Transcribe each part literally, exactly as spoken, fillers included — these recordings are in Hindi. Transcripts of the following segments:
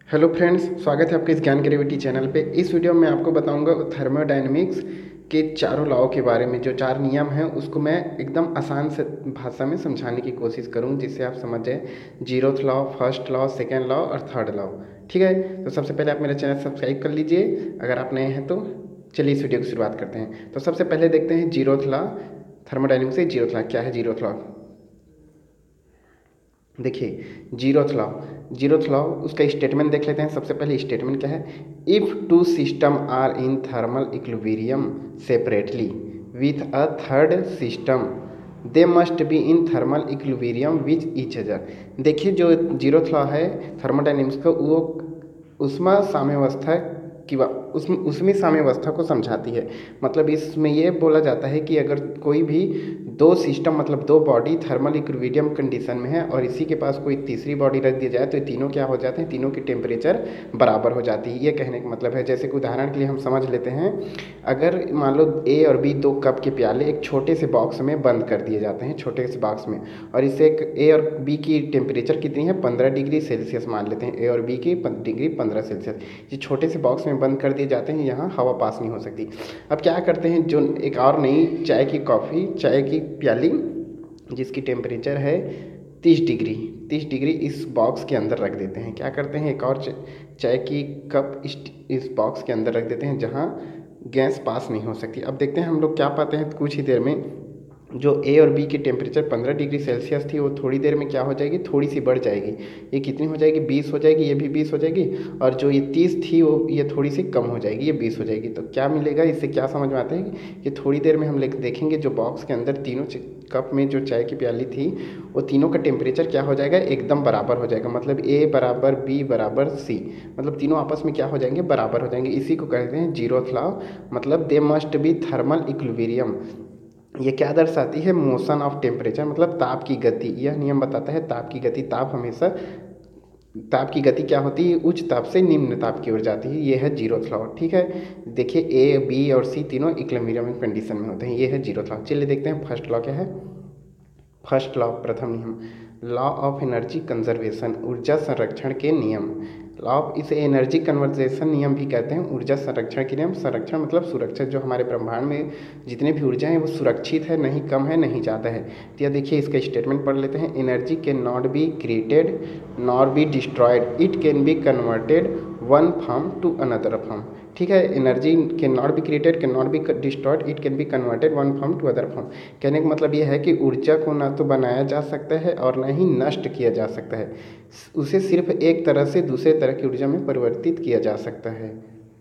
हेलो फ्रेंड्स, स्वागत है आपके इस ज्ञान ग्रेविटी चैनल पे। इस वीडियो में आपको बताऊंगा थर्मोडायनेमिक्स के चारों लॉ के बारे में। जो चार नियम हैं उसको मैं एकदम आसान से भाषा में समझाने की कोशिश करूँ जिससे आप समझ जाए zeroth law, first law, second law और थर्ड लॉ। ठीक है, तो सबसे पहले आप मेरा चैनल सब्सक्राइब कर लीजिए अगर आप नए हैं तो। चलिए इस वीडियो की शुरुआत करते हैं। तो सबसे पहले देखते हैं जीरोथ लॉ, थर्मोडायनेमिक्स से जीरोथ लॉ क्या है। जीरोथ लॉ देखिए, जीरोथ लॉ जीरोथ लॉ उसका स्टेटमेंट देख लेते हैं। सबसे पहले स्टेटमेंट क्या है? If two system are in thermal equilibrium separately with a third system they must be in thermal equilibrium with each other. देखिए, जो जीरोथ लॉ है थर्मोडायनेमिक्स का, वो उष्मा साम्यावस्था की उसमें उसमें साम्यावस्था को समझाती है। मतलब इसमें ये बोला जाता है कि अगर कोई भी दो सिस्टम मतलब दो बॉडी थर्मल इक्विलिब्रियम कंडीशन में है और इसी के पास कोई तीसरी बॉडी रख दी जाए तो ये तीनों क्या हो जाते हैं, तीनों की टेम्परेचर बराबर हो जाती है। ये कहने का मतलब है, जैसे कि उदाहरण के लिए हम समझ लेते हैं, अगर मान लो ए और बी दो कप के प्याले एक छोटे से बॉक्स में बंद कर दिए जाते हैं, छोटे से बॉक्स में, और इसे एक ए और बी की टेम्परेचर कितनी है, पंद्रह डिग्री सेल्सियस मान लेते हैं। ए और बी की डिग्री पंद्रह सेल्सियस, ये छोटे से बॉक्स में बंद कर दिए जाते हैं, यहाँ हवा पास नहीं हो सकती। अब क्या करते हैं, जो एक और नई चाय की कॉफ़ी चाय की प्याली जिसकी टेम्परेचर है तीस डिग्री तीस डिग्री इस बॉक्स के अंदर रख देते हैं। क्या करते हैं, एक और चाय की कप इस इस बॉक्स के अंदर रख देते हैं जहाँ गैस पास नहीं हो सकती। अब देखते हैं हम लोग क्या पाते हैं, कुछ ही देर में जो ए और बी की टेम्परेचर पंद्रह डिग्री सेल्सियस थी वो थोड़ी देर में क्या हो जाएगी, थोड़ी सी बढ़ जाएगी। ये कितनी हो जाएगी, बीस हो जाएगी, ये भी बीस हो जाएगी, और जो ये तीस थी वो ये थोड़ी सी कम हो जाएगी, ये बीस हो जाएगी। तो क्या मिलेगा, इससे क्या समझ में आता है कि थोड़ी देर में हम लेकर देखेंगे जो बॉक्स के अंदर तीनों कप में जो चाय की प्याली थी वो तीनों का टेम्परेचर क्या हो जाएगा, एकदम बराबर हो जाएगा। मतलब ए बराबर बी बराबर सी, मतलब तीनों आपस में क्या हो जाएंगे, बराबर हो जाएंगे। इसी को कहते हैं जीरोथ लॉ, मतलब they must be thermal equilibrium. ये क्या दर्शाती है, मोशन ऑफ टेम्परेचर, मतलब ताप की गति। यह नियम बताता है ताप की गति। ताप हमेशा ताप की गति क्या होती है, उच्च ताप से निम्न ताप की ओर जाती है। ये है जीरोथ लॉ। ठीक है, देखिए ए बी और सी तीनों इक्विलिब्रियम कंडीशन में होते हैं। ये है जीरोथ लॉ। चलिए देखते हैं फर्स्ट लॉ क्या है। फर्स्ट लॉ, प्रथम नियम, लॉ ऑफ एनर्जी कंजर्वेशन, ऊर्जा संरक्षण के नियम। लॉ ऑफ, इसे एनर्जी कन्वर्जेशन नियम भी कहते हैं, ऊर्जा संरक्षण के नियम। संरक्षण मतलब सुरक्षा, जो हमारे ब्रह्मांड में जितने भी ऊर्जा हैं वो सुरक्षित है, नहीं कम है नहीं ज़्यादा है। तो यह देखिए, इसका स्टेटमेंट पढ़ लेते हैं। Energy can not be created nor be destroyed, it can be converted one form to another form. ठीक है, energy can not be created, can not be destroyed, it can be converted one form to other form. कहने का मतलब यह है कि ऊर्जा को ना तो बनाया जा सकता है और ना ही नष्ट किया जा सकता है, उसे सिर्फ एक तरह से दूसरे तरह की ऊर्जा में परिवर्तित किया जा सकता है।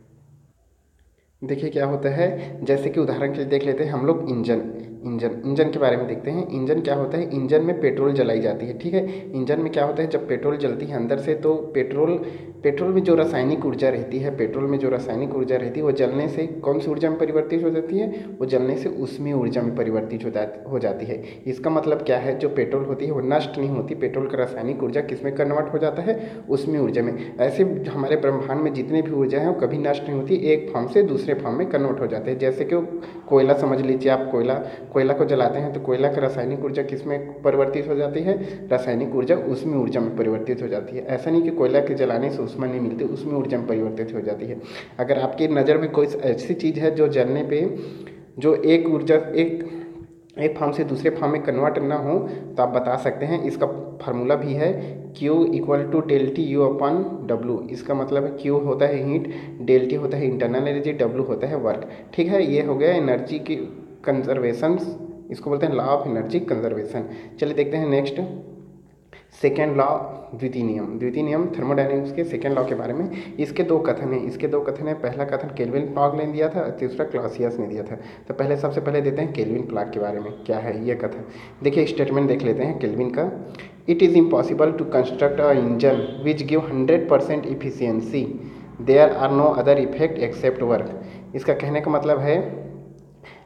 देखिए क्या होता है, जैसे कि उदाहरण के लिए देख लेते हैं हम लोग इंजन इंजन इंजन के बारे में देखते हैं। इंजन क्या होता है, इंजन में पेट्रोल जलाई जाती है। ठीक है, इंजन में क्या होता है, जब पेट्रोल जलती है अंदर से, तो पेट्रोल पेट्रोल में जो रासायनिक ऊर्जा रहती है पेट्रोल में जो रासायनिक ऊर्जा रहती है वो जलने से कौन सी ऊर्जा में परिवर्तित हो जाती है, वो जलने से उसमें ऊर्जा में परिवर्तित हो जाती हो जाती है। इसका मतलब क्या है, जो पेट्रोल होती है वो नष्ट नहीं होती, पेट्रोल का रासायनिक ऊर्जा किस में कन्वर्ट हो जाता है, उसमें ऊर्जा में। ऐसे हमारे ब्रह्मांड में जितने भी ऊर्जा है वो कभी नष्ट नहीं होती, एक फॉर्म से दूसरे फॉर्म में कन्वर्ट हो जाते हैं। जैसे कि कोयला समझ लीजिए आप, कोयला कोयला को जलाते हैं तो कोयला का रासायनिक ऊर्जा किस में परिवर्तित हो जाती है, रासायनिक ऊर्जा उसमें ऊर्जा में परिवर्तित हो जाती है। ऐसा नहीं कि कोयला के जलाने से ऊष्मा नहीं मिलती, उसमें ऊर्जा में परिवर्तित हो जाती है। अगर आपकी नज़र में कोई ऐसी चीज़ है जो जलने पे जो एक ऊर्जा एक एक फॉर्म से दूसरे फॉर्म में कन्वर्ट ना हो, तो आप बता सकते हैं। इसका फार्मूला भी है Q equal to delta U upon W. इसका मतलब है Q होता है हीट, डेल टी होता है इंटरनल एनर्जी, डब्लू होता है वर्क। ठीक है, ये हो गया एनर्जी की कंजर्वेशन, इसको बोलते हैं लॉ ऑफ एनर्जी कंजर्वेशन। चलिए देखते हैं नेक्स्ट, सेकेंड लॉ, द्वितीय नियम। द्वितीय नियम थर्मोडायनेमिक्स के सेकेंड लॉ के बारे में। इसके दो कथन हैं इसके दो कथन हैं पहला कथन केल्विन प्लॉक ने दिया था, तीसरा क्लॉसियस ने दिया था। तो पहले सबसे पहले देते हैं केल्विन प्लॉक के बारे में, क्या है ये कथन। देखिए स्टेटमेंट देख लेते हैं केल्विन का। It is impossible to construct a engine which give hundred percent efficiency, there are no other effect except work. इसका कहने का मतलब है,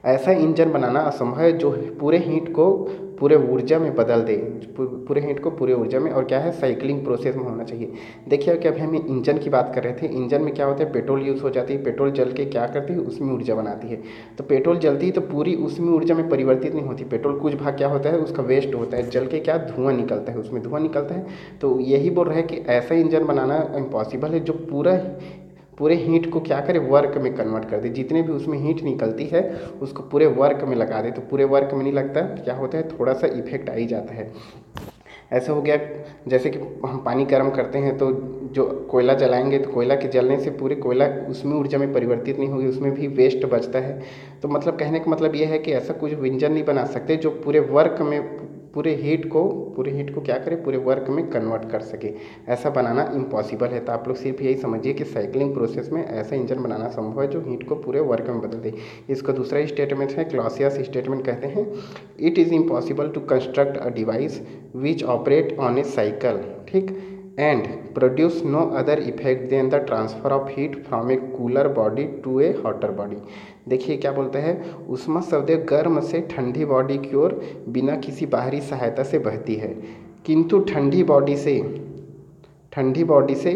ऐसा इंजन बनाना असंभव है जो पूरे हीट को पूरे ऊर्जा में बदल दे, पूरे हीट को पूरे ऊर्जा में, और क्या है, साइक्लिंग प्रोसेस में होना चाहिए। देखिए कि अभी हम इंजन की बात कर रहे थे, इंजन में क्या होता है, पेट्रोल यूज़ हो जाती है, पेट्रोल जल के क्या करती है, उसमें ऊर्जा बनाती है। तो पेट्रोल जलती है तो पूरी उसमें ऊर्जा में परिवर्तित नहीं होती, पेट्रोल कुछ भाग क्या होता है, उसका वेस्ट होता है, जल के क्या धुआं निकलता है, उसमें धुआं निकलता है। तो यही बोल रहे हैं कि ऐसा इंजन बनाना इम्पॉसिबल है जो पूरा पूरे हीट को क्या करे, वर्क में कन्वर्ट कर दे, जितने भी उसमें हीट निकलती है उसको पूरे वर्क में लगा दे। तो पूरे वर्क में नहीं लगता, क्या होता है, थोड़ा सा इफेक्ट आ ही जाता है। ऐसा हो गया जैसे कि हम पानी गर्म करते हैं तो जो कोयला जलाएंगे तो कोयला के जलने से पूरे कोयला उसमें ऊर्जा में परिवर्तित नहीं होगी, उसमें भी वेस्ट बचता है। तो मतलब कहने का मतलब ये है कि ऐसा कुछ इंजन नहीं बना सकते जो पूरे वर्क में पूरे हीट को पूरे हीट को क्या करे, पूरे वर्क में कन्वर्ट कर सके। ऐसा बनाना इम्पॉसिबल है। तो आप लोग सिर्फ यही समझिए कि साइक्लिंग प्रोसेस में ऐसा इंजन बनाना संभव है जो हीट को पूरे वर्क में बदल दे। इसका दूसरा स्टेटमेंट है क्लॉसियस स्टेटमेंट, कहते हैं it is impossible to construct a device which operate on a cycle, ठीक, and produce no other effect than the transfer of heat from a cooler body to a hotter body. देखिए क्या बोलता है, ऊष्मा शब्द गर्म से ठंडी बॉडी की ओर बिना किसी बाहरी सहायता से बहती है, किंतु ठंडी बॉडी से ठंडी बॉडी से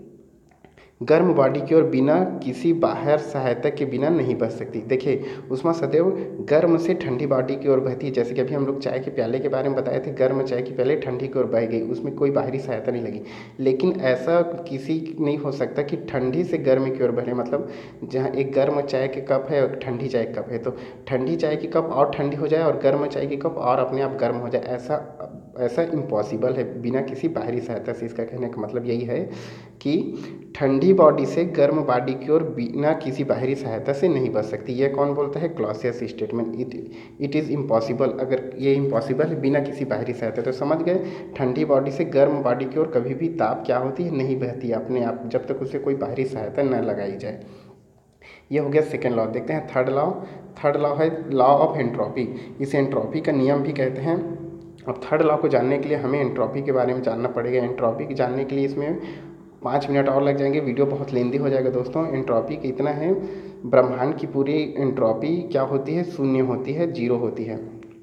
गर्म बॉडी की ओर बिना किसी बाहर सहायता के बिना नहीं बह सकती। देखिए ऊष्मा सदैव गर्म से ठंडी बॉडी की ओर बहती है। जैसे कि अभी हम लोग चाय के प्याले के बारे में बताए थे, गर्म चाय की प्याले ठंडी की ओर बह गई, उसमें कोई बाहरी सहायता नहीं लगी। लेकिन ऐसा किसी नहीं हो सकता कि ठंडी से गर्म की ओर बहे, मतलब जहाँ एक गर्म चाय के कप है और ठंडी चाय के कप है, तो ठंडी चाय की कप और ठंडी हो जाए और गर्म चाय की कप और अपने आप गर्म हो जाए, ऐसा ऐसा इम्पॉसिबल है बिना किसी बाहरी सहायता से। इसका कहने का मतलब यही है कि ठंडी बॉडी से गर्म बॉडी की ओर बिना किसी बाहरी सहायता से नहीं बच सकती। यह कौन बोलता है, Clausius statement, it it is impossible. अगर ये इम्पॉसिबल है बिना किसी बाहरी सहायता, तो समझ गए ठंडी बॉडी से गर्म बॉडी की ओर कभी भी ताप क्या होती है, नहीं बहती अपने आप, जब तक उसे कोई बाहरी सहायता न लगाई जाए। ये हो गया सेकेंड लॉ। देखते हैं थर्ड लॉ। थर्ड लॉ है लॉ ऑफ एंट्रोपी। इसे एंट्रोपी का नियम भी कहते हैं। अब थर्ड लॉ को जानने के लिए हमें एंट्रोपी के बारे में जानना पड़ेगा। एंट्रोपी की जानने के लिए इसमें पाँच मिनट और लग जाएंगे, वीडियो बहुत लेंदी हो जाएगा दोस्तों। एंट्रोपी की इतना है, ब्रह्मांड की पूरी एंट्रोपी क्या होती है, शून्य होती है, जीरो होती है।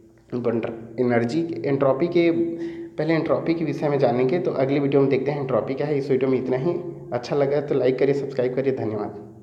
एनर्जी एंट्रोपी के पहले एंट्रोपी के विषय में जानेंगे, तो अगली वीडियो में देखते हैं एंट्रोपी क्या है। इस वीडियो में इतना ही। अच्छा लगा तो लाइक करिए, सब्सक्राइब करिए, धन्यवाद।